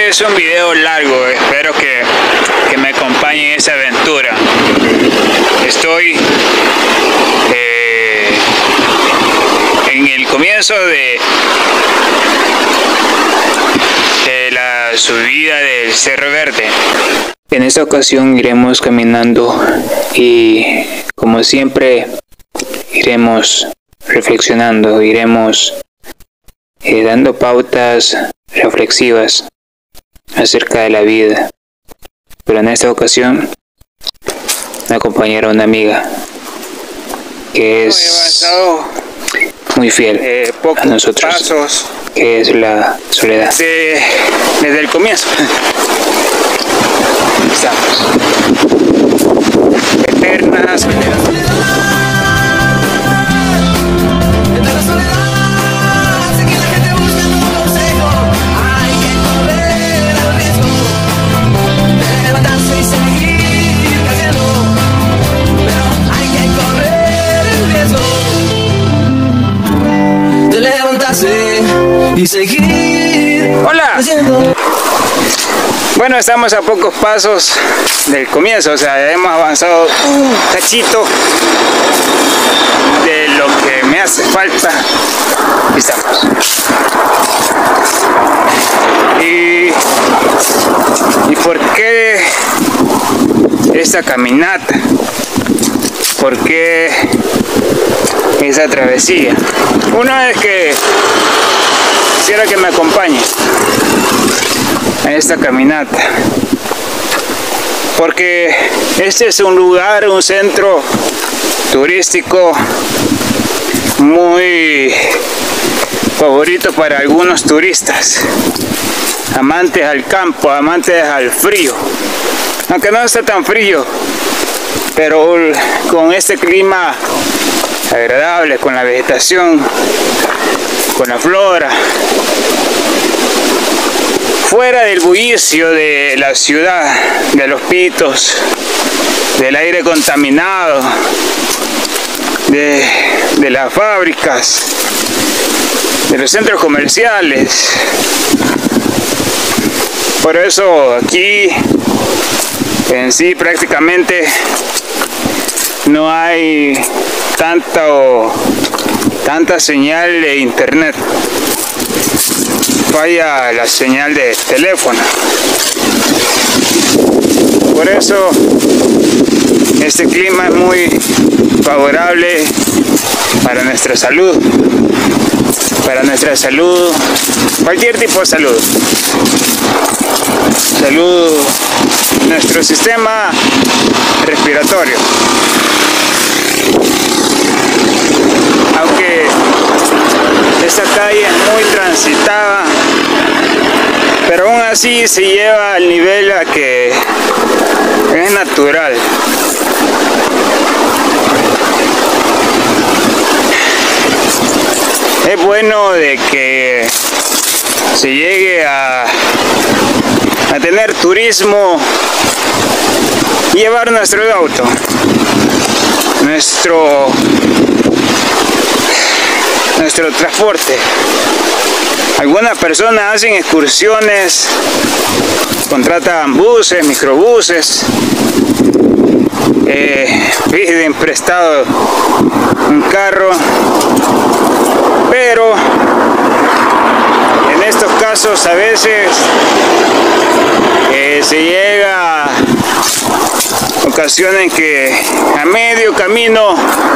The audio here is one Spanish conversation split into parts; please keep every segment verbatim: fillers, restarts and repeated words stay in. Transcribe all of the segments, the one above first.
Este es un video largo, espero que, que me acompañe en esa aventura. Estoy eh, en el comienzo de, de la subida del Cerro Verde. En esta ocasión iremos caminando y, como siempre, iremos reflexionando, iremos eh, dando pautas reflexivas acerca de la vida. Pero en esta ocasión me acompañará una amiga que es muy fiel eh, a nosotros, pasos que es la Soledad. De, desde el comienzo. Estamos. Eterna Soledad. Y seguir. Hola. Haciendo. Bueno, estamos a pocos pasos del comienzo, o sea, hemos avanzado un cachito de lo que me hace falta. Aquí estamos. Y, ¿Y por qué esta caminata? ¿Por qué esa travesía? Una vez que quisiera que me acompañe a esta caminata, porque este es un lugar, un centro turístico muy favorito para algunos turistas, amantes al campo, amantes al frío, aunque no está tan frío, pero con este clima agradable, con la vegetación, con la flora, fuera del bullicio de la ciudad, de los pitos, del aire contaminado, de, de las fábricas, de los centros comerciales. Por eso aquí en sí prácticamente no hay tanto, tanta señal de internet, falla la señal de teléfono. Por eso este clima es muy favorable para nuestra salud, para nuestra salud, cualquier tipo de salud, salud, nuestro sistema respiratorio. Aunque esta calle es muy transitada, pero aún así se lleva al nivel a que es natural. Es bueno de que se llegue a, a tener turismo y llevar nuestro auto, nuestro nuestro transporte. Algunas personas hacen excursiones, contratan buses, microbuses, eh, piden prestado un carro, pero en estos casos a veces eh, se llega a ocasiones que a medio camino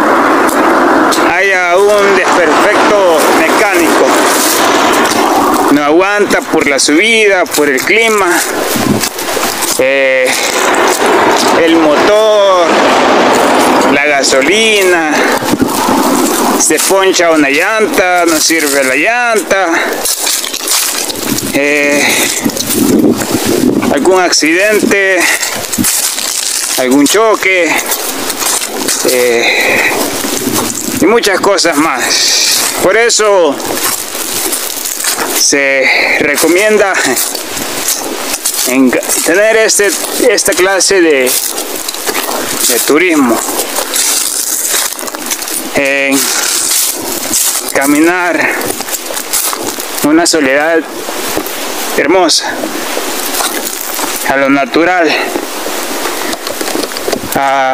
haya un desperfecto mecánico, no aguanta por la subida, por el clima, eh, el motor, la gasolina, se poncha una llanta, no sirve la llanta, eh, algún accidente, algún choque, eh, y muchas cosas más. Por eso se recomienda en tener este, esta clase de, de turismo, en caminar una soledad hermosa, a lo natural, a,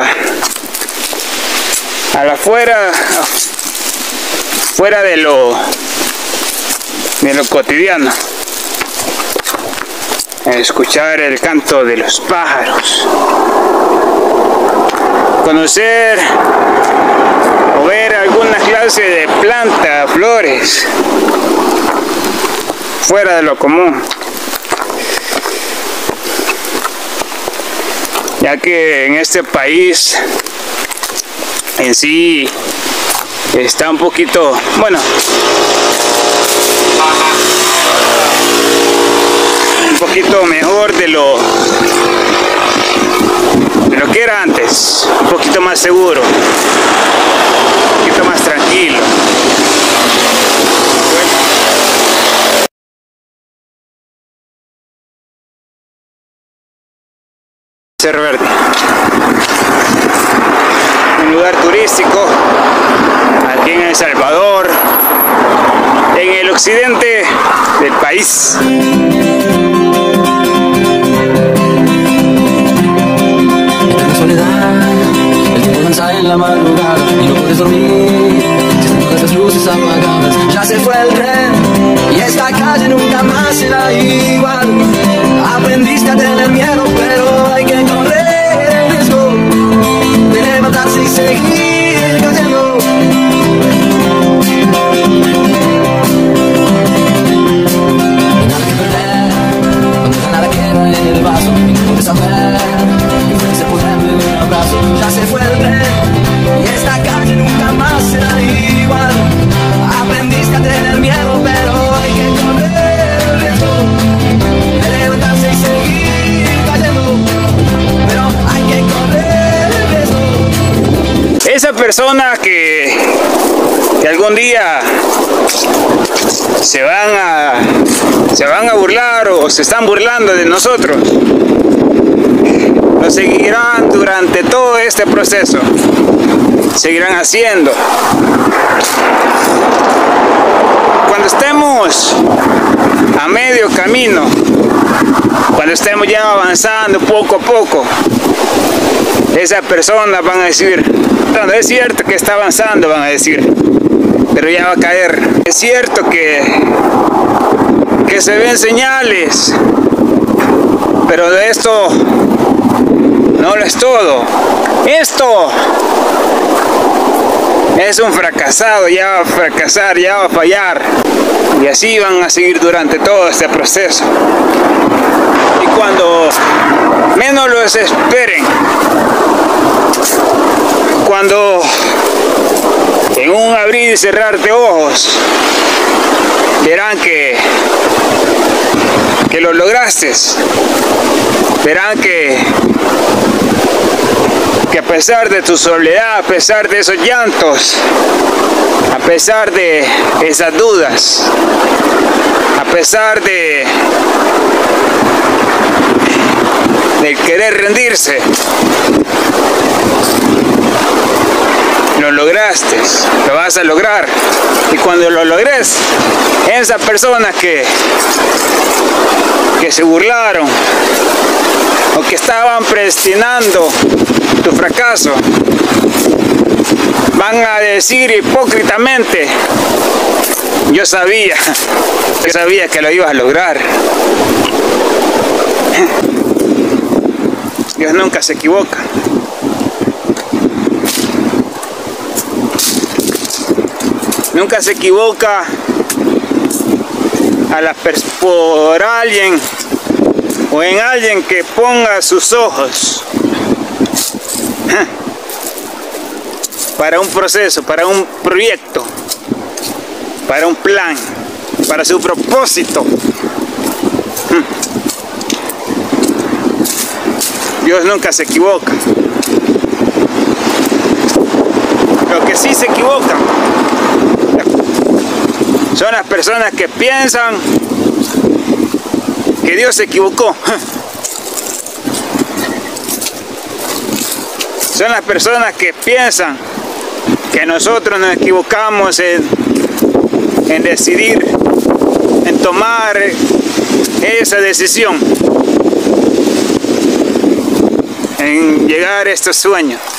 a la fuera, fuera de lo, de lo cotidiano. Escuchar el canto de los pájaros, conocer o ver alguna clase de planta, flores, fuera de lo común, ya que en este país en sí está un poquito, bueno, un poquito mejor de lo de lo que era antes, un poquito más seguro, un poquito más tranquilo. Cerro Verde, un lugar turístico aquí en El Salvador, en el occidente del país. El tiempo danza en la madrugada y no puedes dormir. Están todas las luces apagadas. Ya se fue el tren y esta calle nunca más será igual. Aprendiste a tener miedo, pero hay que correr el riesgo de levantarse y seguir cayendo. No hay nada que perder cuando gana la guerra en el vaso y no puedes saber. Ya se fue el tren y esta calle nunca más será igual. Aprendiste a tener miedo, pero hay que correr el riesgo de levantarse y seguir cayendo. Pero hay que correr el riesgo. Esa persona que, que algún día se van a se van a burlar o se están burlando de nosotros, lo seguirán durante todo este proceso, seguirán haciendo. Cuando estemos a medio camino, cuando estemos ya avanzando poco a poco, esas personas van a decir, no, es cierto que está avanzando, van a decir, pero ya va a caer. Es cierto que, que se ven señales, pero de esto no lo es todo. Esto es un fracasado, ya va a fracasar, ya va a fallar. Y así van a seguir durante todo este proceso. Y cuando menos los esperen, cuando en un abrir y cerrar de ojos verán que, que lo lograste, verán que que a pesar de tu soledad, a pesar de esos llantos, a pesar de esas dudas, a pesar de del querer rendirse, lo lograste, lo vas a lograr. Y cuando lo logres, esas personas que que se burlaron o que estaban predestinando tu fracaso, van a decir hipócritamente, yo sabía, yo sabía que lo ibas a lograr. Dios nunca se equivoca. Nunca se equivoca a la por alguien o en alguien que ponga sus ojos para un proceso, para un proyecto, para un plan, para su propósito. Dios nunca se equivoca. Lo que sí se equivoca son las personas que piensan que Dios se equivocó. Son las personas que piensan que nosotros nos equivocamos en, en decidir, en tomar tomé esa decisión en llegar a estos sueños.